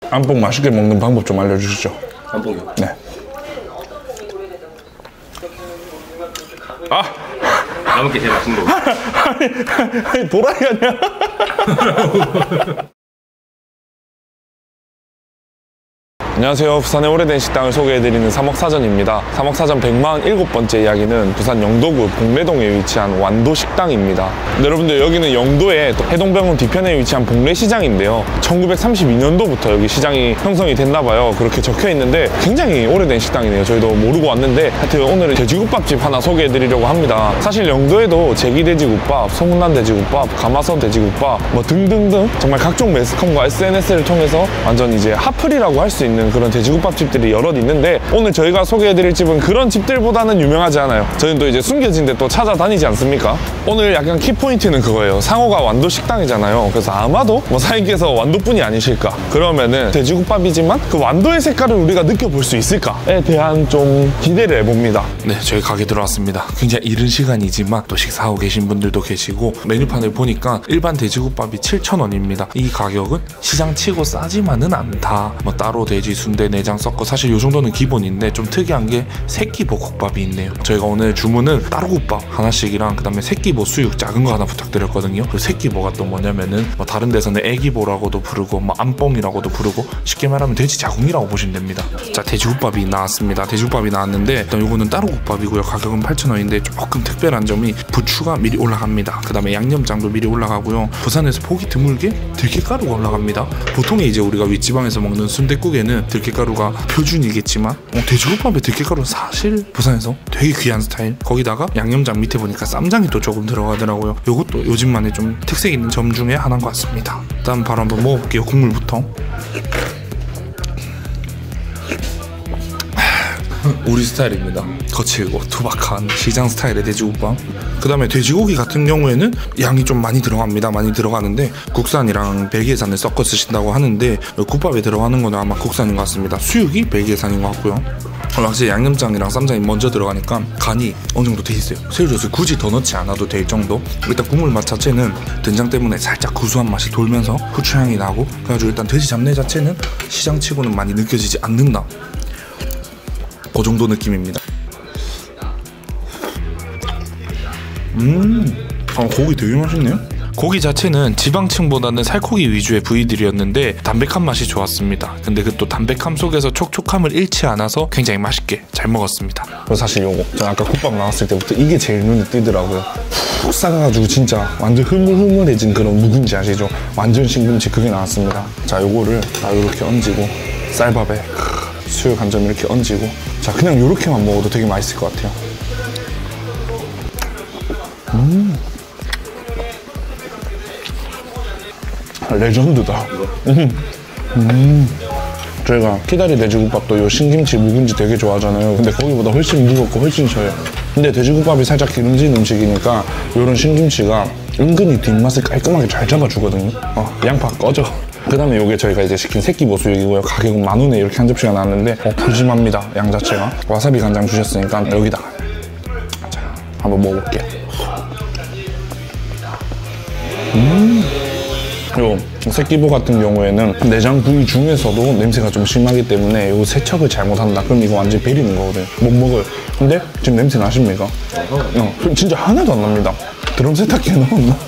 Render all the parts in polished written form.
안뽕 맛있게 먹는 방법 좀 알려주시죠. 안뽕이요? 네. 아! 남은 게 제일 맛있는 거고. 아니 도라이 아니야? 안녕하세요. 부산의 오래된 식당을 소개해드리는 삼억사전입니다. 삼억사전 147번째 이야기는 부산 영도구 봉래동에 위치한 완도식당입니다. 여러분들 여기는 영도의 해동병원 뒤편에 위치한 봉래시장인데요. 1932년도부터 여기 시장이 형성이 됐나봐요. 그렇게 적혀있는데 굉장히 오래된 식당이네요. 저희도 모르고 왔는데 하여튼 오늘은 돼지국밥집 하나 소개해드리려고 합니다. 사실 영도에도 제기돼지국밥, 소문난 돼지국밥, 가마솥 돼지국밥 뭐 등등등 정말 각종 매스컴과 SNS를 통해서 완전 이제 핫플이라고 할 수 있는 그런 돼지국밥집들이 여럿 있는데 오늘 저희가 소개해드릴 집은 그런 집들보다는 유명하지 않아요. 저희는 또 이제 숨겨진 데 또 찾아다니지 않습니까? 오늘 약간 키포인트는 그거예요. 상호가 완도식당이잖아요. 그래서 아마도 뭐 사장님께서 완도분이 아니실까? 그러면은 돼지국밥이지만 그 완도의 색깔을 우리가 느껴볼 수 있을까에 대한 좀 기대를 해봅니다. 네, 저희 가게 들어왔습니다. 굉장히 이른 시간이지만 또 식사하고 계신 분들도 계시고 메뉴판을 보니까 일반 돼지국밥이 7,000원입니다. 이 가격은 시장치고 싸지만은 않다. 뭐 따로 돼지 순대 내장 섞어 사실 이 정도는 기본인데 좀 특이한 게 새끼보 국밥이 있네요. 저희가 오늘 주문은 따로국밥 하나씩이랑 그 다음에 새끼보 수육 작은 거 하나 부탁드렸거든요. 그 새끼보가 또 뭐냐면은 뭐 다른 데서는 애기보라고도 부르고 뭐 안뽕이라고도 부르고 쉽게 말하면 돼지 자궁이라고 보시면 됩니다. 자, 돼지국밥이 나왔습니다. 돼지국밥이 나왔는데 일단 요거는 따로국밥이고요. 가격은 8,000원인데 조금 특별한 점이 부추가 미리 올라갑니다. 그 다음에 양념장도 미리 올라가고요. 부산에서 보기 드물게 들깨가루가 올라갑니다. 보통 이제 우리가 윗지방에서 먹는 순댓국에는 들깨가루가 표준이겠지만 돼지국밥에 들깨가루는 사실 부산에서 되게 귀한 스타일. 거기다가 양념장 밑에 보니까 쌈장이 또 조금 들어가더라고요. 요것도 요즘만의 좀 특색 있는 점 중에 하나인 것 같습니다. 일단 바로 한번 먹어볼게요. 국물부터. 우리 스타일입니다. 거칠고 투박한 시장 스타일의 돼지국밥. 그 다음에 돼지고기 같은 경우에는 양이 좀 많이 들어갑니다. 많이 들어가는데 국산이랑 벨기에산을 섞어 쓰신다고 하는데 국밥에 들어가는 거는 아마 국산인 것 같습니다. 수육이 벨기에산인 것 같고요. 확실히 양념장이랑 쌈장이 먼저 들어가니까 간이 어느 정도 돼 있어요. 새우젓을 굳이 더 넣지 않아도 될 정도. 일단 국물 맛 자체는 된장 때문에 살짝 구수한 맛이 돌면서 후추향이 나고 그래가지고 일단 돼지 잡내 자체는 시장치고는 많이 느껴지지 않는다. 그 정도 느낌입니다. 고기 되게 맛있네요. 고기 자체는 지방층보다는 살코기 위주의 부위들이었는데 담백한 맛이 좋았습니다. 근데 그 또 담백함 속에서 촉촉함을 잃지 않아서 굉장히 맛있게 잘 먹었습니다. 사실 요거 제가 아까 국밥 나왔을 때부터 이게 제일 눈에 띄더라고요. 푹 싸가지고 진짜 완전 흐물흐물해진 그런 묵은지 아시죠? 완전 신김치 그게 나왔습니다. 자, 요거를 다 이렇게 얹고 쌀밥에 수육 한 점 이렇게 얹고 자, 그냥 요렇게만 먹어도 되게 맛있을 것 같아요. 레전드다. 저희가 키다리 돼지국밥도 요 신김치 묵은지 되게 좋아하잖아요. 근데 거기보다 훨씬 무겁고 훨씬 셔요. 근데 돼지국밥이 살짝 기름진 음식이니까 요런 신김치가 은근히 뒷맛을 깔끔하게 잘 잡아주거든요. 양파 꺼져. 그 다음에 요게 저희가 이제 시킨 새끼보 수육이고요. 가격은 10,000원에 이렇게 한 접시가 나왔는데 푸짐합니다. 양 자체가. 와사비 간장 주셨으니까 여기다가 자, 한번 먹어볼게요. 요 새끼보 같은 경우에는 내장 부위 중에서도 냄새가 좀 심하기 때문에 요 세척을 잘못한다 그럼 이거 완전 베리는 거거든요. 못 먹어요. 근데 지금 냄새 나십니까? 진짜 하나도 안 납니다. 드럼 세탁기에 넣었나?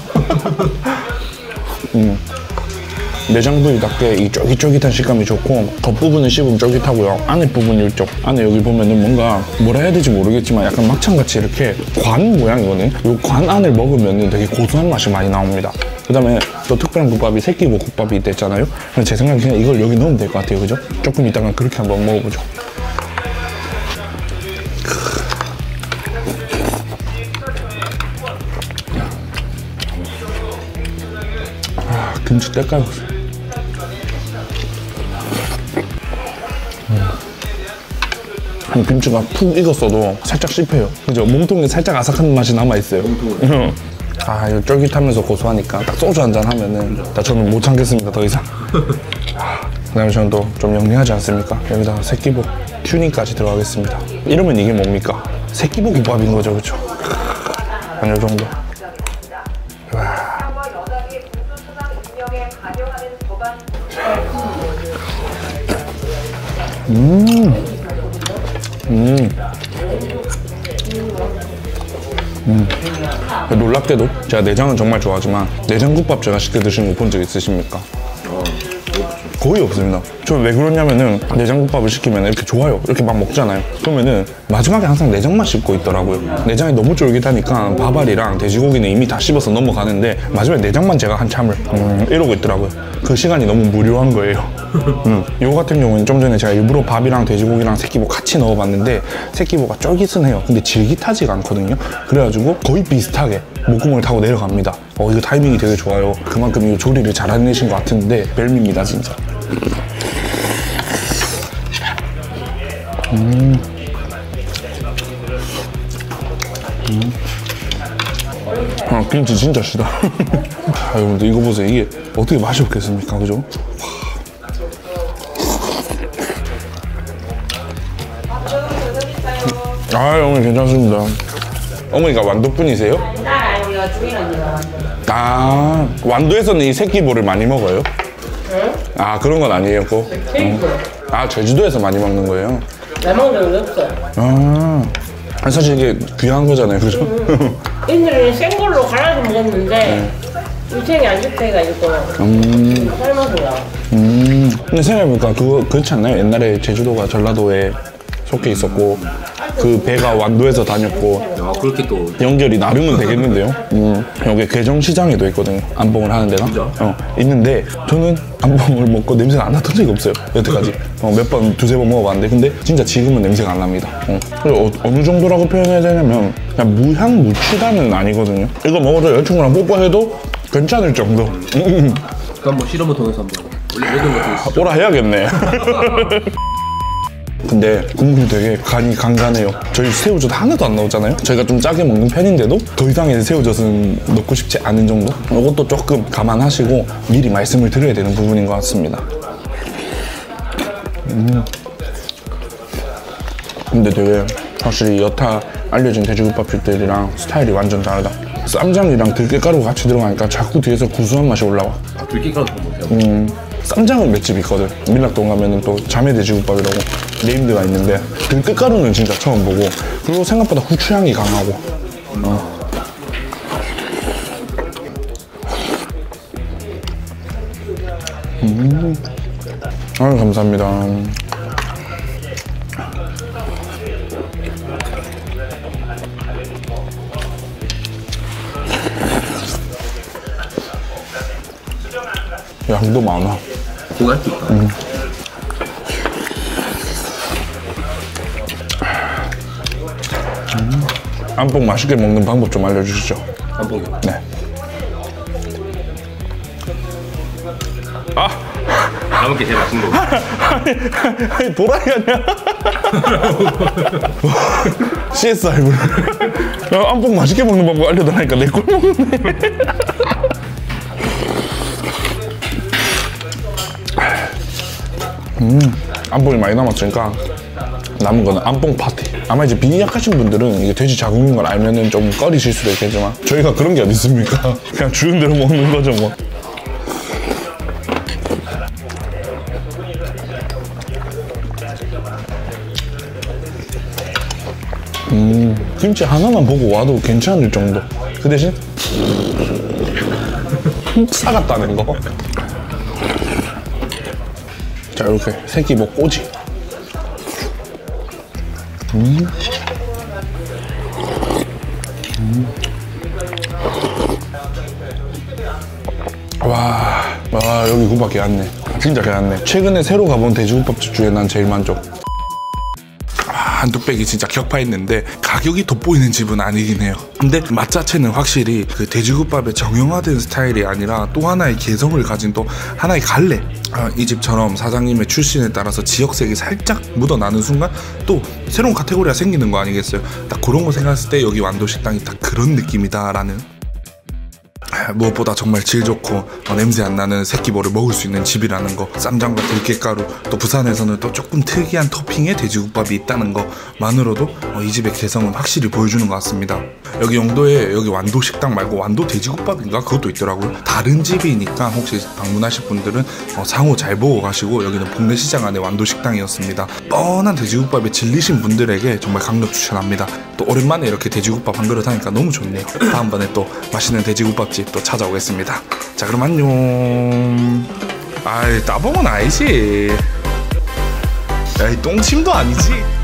내장 부위답게 이 쫄깃쫄깃한 식감이 좋고 겉부분은 씹으면 쫄깃하고요. 안에 부분 이쪽 안에 여기 보면은 뭔가 뭐라 해야 될지 모르겠지만 약간 막창같이 이렇게 관 모양이거든요. 이 관 안을 먹으면은 되게 고소한 맛이 많이 나옵니다. 그 다음에 또 특별한 국밥이 새끼보 국밥이 됐잖아요. 제 생각에 그냥 이걸 여기 넣으면 될 것 같아요. 그죠? 조금 이따가 그렇게 한번 먹어보죠. 김치 때깔 보세요. 김치가 푹 익었어도 살짝 씹혀요. 그죠? 몸통에 살짝 아삭한 맛이 남아있어요. 아, 이거 쫄깃하면서 고소하니까 딱 소주 한잔 하면은 저는 못 참겠습니다. 더 이상. 그 다음에 저는 또 좀 영리하지 않습니까? 여기다가 새끼보 튜닝까지 들어가겠습니다. 이러면 이게 뭡니까? 새끼보 국밥인 거죠. 그쵸? 한 요 정도. 와. 놀랍게도 제가 내장은 정말 좋아하지만 내장국밥 제가 시켜 드시는 거 본 적 있으십니까? 거의 없습니다. 저 왜 그러냐면은 내장국밥을 시키면 이렇게 좋아요. 이렇게 막 먹잖아요. 그러면은 마지막에 항상 내장만 씹고 있더라고요. 내장이 너무 쫄깃하니까 밥알이랑 돼지고기는 이미 다 씹어서 넘어가는데 마지막에 내장만 제가 한참을 이러고 있더라고요. 그 시간이 너무 무료한 거예요. 이거 같은 경우는 좀 전에 제가 일부러 밥이랑 돼지고기랑 새끼복 같이 넣어봤는데 새끼복가 쫄깃은 해요. 근데 질깃하지가 않거든요. 그래가지고 거의 비슷하게 목구멍을 타고 내려갑니다. 이거 타이밍이 되게 좋아요. 그만큼 이 조리를 잘 해내신 것 같은데 벨미입니다 진짜. 김치 진짜 시다. 여러분들 이거 보세요. 이게 어떻게 맛이 없겠습니까, 그죠? 어머니 괜찮습니다. 어머니가 완도분이세요? 아니요, 주인 언니가 아, 완도에서는 이 새끼볼을 많이 먹어요? 응? 아, 그런 건 아니었고. 아, 제주도에서 많이 먹는 거예요? 내 먹는 게 없어요. 아니, 사실 이게 귀한 거잖아요, 그죠? 이들이 생걸로 갈아서 먹었는데 위생이 안 좋다 해가지고 삶아서요. 근데 생각해보니까 그거 그렇지 않나요? 옛날에 제주도가 전라도에 속해 있었고 그 배가 완도에서 다녔고 야, 그렇게 또 연결이 나름은 되겠는데요? 여기 괴정시장에도 있거든요. 안봉을 하는 데가. 진짜? 있는데 저는 안봉을 먹고 냄새가 안 났던 적이 없어요. 여태까지. 몇 번, 두세 번 먹어봤는데 근데 진짜 지금은 냄새가 안 납니다. 그리고 어느 정도라고 표현해야 되냐면 그냥 무향무취다는 아니거든요. 이거 먹어서 여자친구랑 뽀뽀해도 괜찮을 정도. 그럼 뭐 실험을 통해서 한번 원래 모든 것들 오라 해야겠네. 근데 국물이 되게 간이 간간해요. 저희 새우젓 하나도 안 넣었잖아요. 저희가 좀 짜게 먹는 편인데도 더 이상의 새우젓은 넣고 싶지 않은 정도? 이것도 조금 감안하시고 미리 말씀을 드려야 되는 부분인 것 같습니다. 근데 되게 확실히 여타 알려진 돼지국밥집들이랑 스타일이 완전 다르다. 쌈장이랑 들깨가루가 같이 들어가니까 자꾸 뒤에서 구수한 맛이 올라와. 들깨가루 먹어요. 쌈장은 맷집 있거든. 밀락동 가면은 또 자매돼지국밥이라고 네임드가 있는데 들깨가루는 진짜 처음 보고 그리고 생각보다 후추향이 강하고 아유 감사합니다. 양도 많아. 고갈 수 있다. 안봉 맛있게 먹는 방법 좀 알려주시죠. 안봉이요? 네. 남은 게 제일 맛있는 거고. 아니 도라이 아니야? CSR을 안봉 맛있게 먹는 방법 알려달라니까 내 꼴 먹었네. 안봉이 많이 남았으니까 남은 거는 안봉 파티. 아마 이제 비위 약하신 분들은 이게 돼지 자궁인 걸 알면은 좀 꺼리실 수도 있겠지만 저희가 그런 게 어디 있습니까? 그냥 주는 대로 먹는 거죠 뭐. 김치 하나만 보고 와도 괜찮을 정도. 그 대신 싸갔다는 거. 자 이렇게 새끼 뭐 꼬지. 와 여기 국밥 개왔네. 진짜 개왔네. 최근에 새로 가본 돼지국밥집 중에 난 제일 만족. 한 뚝배기 진짜 격파했는데 가격이 돋보이는 집은 아니긴 해요. 근데 맛 자체는 확실히 그 돼지국밥의 정형화된 스타일이 아니라 또 하나의 개성을 가진 또 하나의 갈래. 이 집처럼 사장님의 출신에 따라서 지역색이 살짝 묻어나는 순간 또 새로운 카테고리가 생기는 거 아니겠어요? 딱 그런 거 생각했을 때 여기 완도식당이 딱 그런 느낌이다 라는. 무엇보다 정말 질 좋고 냄새 안 나는 새끼볼을 먹을 수 있는 집이라는 거, 쌈장과 들깨가루, 또 부산에서는 또 조금 특이한 토핑의 돼지국밥이 있다는 것만으로도 이 집의 개성은 확실히 보여주는 것 같습니다. 여기 영도에 여기 완도 식당 말고 완도 돼지국밥인가 그것도 있더라고요. 다른 집이니까 혹시 방문하실 분들은 상호 잘 보고 가시고, 여기는 복내시장 안에 완도 식당이었습니다. 뻔한 돼지국밥에 질리신 분들에게 정말 강력 추천합니다. 또 오랜만에 이렇게 돼지국밥 한 그릇 하니까 너무 좋네요. 다음번에 또 맛있는 돼지국밥집 또 찾아오겠습니다. 자, 그럼 안녕. 아이, 따봉은 아니지. 야이, 똥침도 아니지.